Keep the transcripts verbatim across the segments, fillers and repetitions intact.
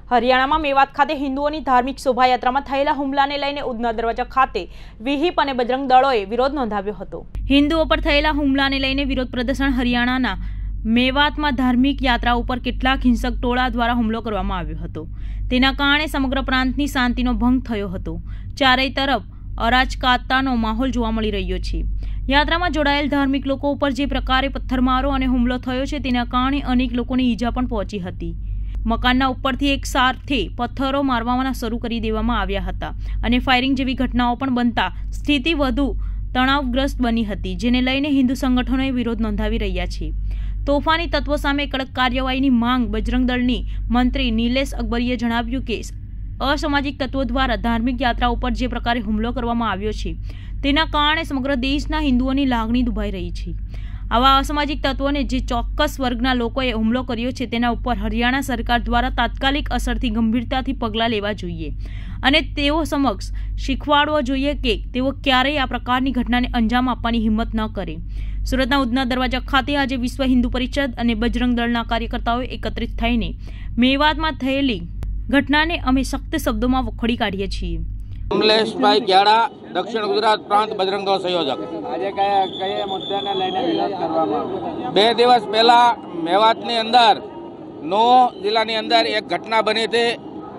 હરિયાણામાં મેવાત ખાતે હિન્દુઓની ધાર્મિક શોભાયાત્રામાં થયેલા હુમલાને લઈને ઉધના દરવાજા ખાતે વિહિપ અને બજરંગ દળોએ વિરોધ નોંધાવ્યો હતો। હિન્દુઓ પર થયેલા હુમલાને લઈને વિરોધ પ્રદર્શન હરિયાણાના મેવાતમાં ધાર્મિક યાત્રા ઉપર કેટલાક હિંસક ટોળા દ્વારા હુમલો કરવામાં આવ્યો હતો। તેના કારણે સમગ્ર પ્રાંતની શાંતિનો ભંગ થયો હતો। ચારેય તરફ અરાજકતાનો માહોલ જોવા મળી રહ્યો છે। યાત્રામાં જોડાયેલ ધાર્મિક લોકો ઉપર જે પ્રકારે પથ્થરમારો અને હુમલો થયો છે તેના કારણે અનેક લોકોને ઈજા પણ પહોંચી હતી। મકાનના ઉપરથી એક સાથે પથ્થરો મારવાના શરૂ કરી દેવામાં આવ્યા હતા અને ફાયરિંગ જેવી ઘટનાઓ પણ બનતા સ્થિતિ વધુ તણાવગ્રસ્ત બની હતી, જેને લઈને હિન્દુ સંગઠનોએ વિરોધ નોંધાવી રહ્યા છે। તોફાની તત્વો સામે કડક કાર્યવાહીની માંગ બજરંગ દળની મંત્રી નિલેશ અકબરીએ જણાવ્યું કે અસામાજિક તત્વો દ્વારા ધાર્મિક યાત્રા ઉપર જે પ્રકારે હુમલો કરવામાં આવ્યો છે તેના કારણે સમગ્ર દેશના હિન્દુઓની લાગણી દુભાઈ રહી છે। આવા અસામાજિક તત્વોને જે ચોક્કસ વર્ગના લોકોએ હુમલો કર્યો છે તેના ઉપર હરિયાણા સરકાર દ્વારા તાત્કાલિક અસરથી ગંભીરતાથી પગલાં લેવા જોઈએ અને તેઓ સમક્ષ શીખવાડવો જોઈએ કે તેઓ ક્યારેય આ પ્રકારની ઘટનાને અંજામ આપવાની હિંમત ન કરે। સુરતના ઉધના દરવાજા ખાતે આજે વિશ્વ હિન્દુ પરિષદ અને બજરંગ દળના કાર્યકર્તાઓ એકત્રિત થઈને મેવાતમાં થયેલી ઘટનાને અમે સખ્ત શબ્દોમાં વખોડી કાઢીએ છીએ। કમલેશભાઈ ગ્યાડા, દક્ષિણ ગુજરાત પ્રાંત બજરંગ દળ સંયોજક। આજે કયા કયા મુદ્દાને લઈને વિરોધ કરવામાં આવ્યો? બે દિવસ પહેલા મેવાતની અંદર નો જિલ્લાની અંદર એક ઘટના બની હતી,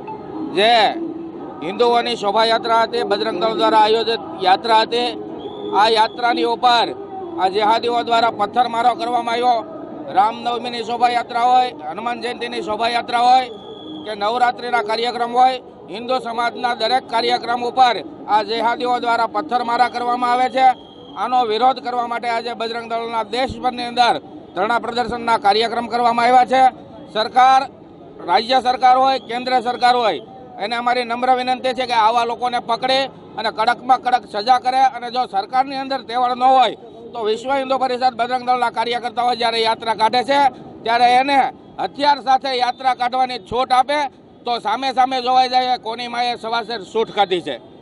જે હિન્દુઓની શોભાયાત્રા હતી, બજરંગ દળ દ્વારા આયોજિત યાત્રા હતી। આ યાત્રાની ઉપર આ જેહાદીઓ દ્વારા પથ્થરમારો કરવામાં આવ્યો। રામનવમીની શોભાયાત્રા હોય, હનુમાન જયંતિની શોભાયાત્રા હોય કે નવરાત્રિના કાર્યક્રમ હોય, હિન્દુ સમાજના દરેક કાર્યક્રમ ઉપર આ જેહાદીઓ દ્વારા પથ્થરમારા કરવામાં આવે છે। આનો વિરોધ કરવા માટે આજે બજરંગ દળના દેશભરની અંદર ધરણા પ્રદર્શનના કાર્યક્રમ કરવામાં આવ્યા છે। સરકાર, રાજ્ય સરકાર હોય, કેન્દ્ર સરકાર હોય, એને અમારી નમ્ર વિનંતી છે કે આવા લોકોને પકડે અને કડકમાં કડક સજા કરે અને જો સરકારની અંદર તેવડ ન હોય તો વિશ્વ હિન્દુ પરિષદ બજરંગ દળના કાર્યકર્તાઓ જ્યારે યાત્રા કાઢે છે ત્યારે એને હથિયાર સાથે યાત્રા કાઢવાની છૂટ આપે તો સામે સામે જોવાઈ જાય કોની માએ સવાસેર છૂટ કાઢી છે।